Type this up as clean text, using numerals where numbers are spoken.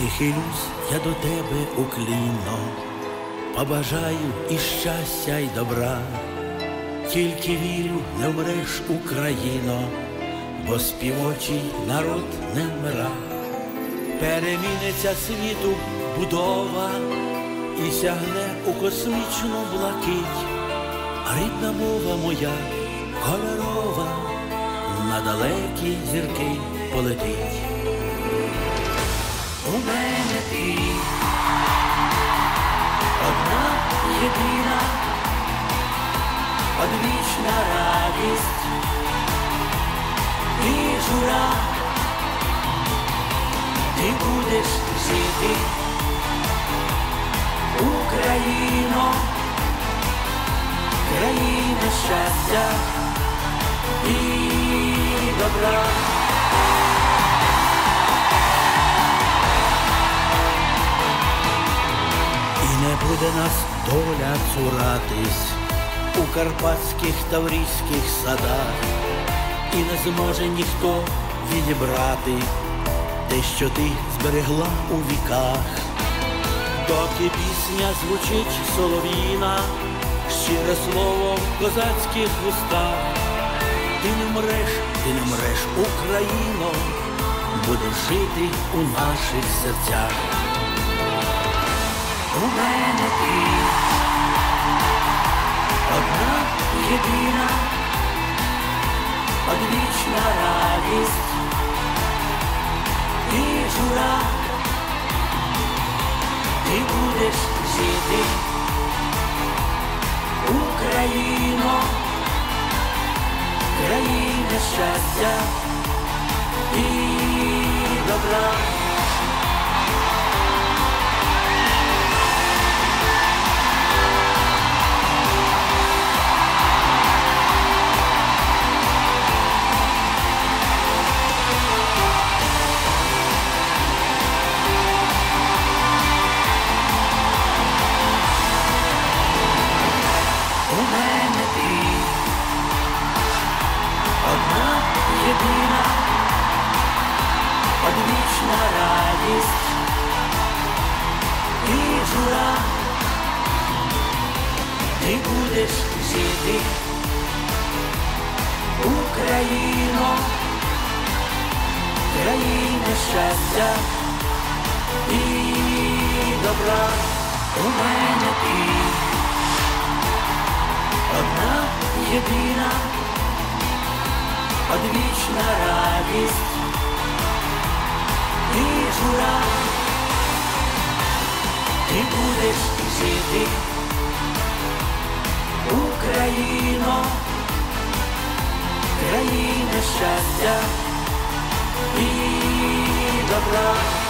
Прихилюсь я до тебе уклінно, побажаю і щастя, й добра. Тільки вірю, не вмреш, Україно, бо співочий народ не вмира. Переміниться світу будова і сягне у космічну блакить. Рідна мова моя кольорова на далекі зірки полетить. У мене ти одна єдина, одвічна радість і жура. Ти будеш жити, Україно, країна щастя і добра. І не буде нас доля цуратись у карпатських таврійських садах, і не зможе ніхто відібрати те, що ти зберегла у віках. Доки пісня звучить солов'їна, щире слово в козацьких вустах. Ти не вмреш, Україно, будеш жити у наших серцях. У мене ти одна єдина, одвічна радість і жура. Ти будеш жити, Україно, країна щастя і добра. У мене ти одна єдина, одвічна радість і жура. Ти будеш жити, Україно, країна щастя і добра. У мене ти одна єдина, одвічна радість і жура. Ти будеш жити, Україно, країна щастя і добра.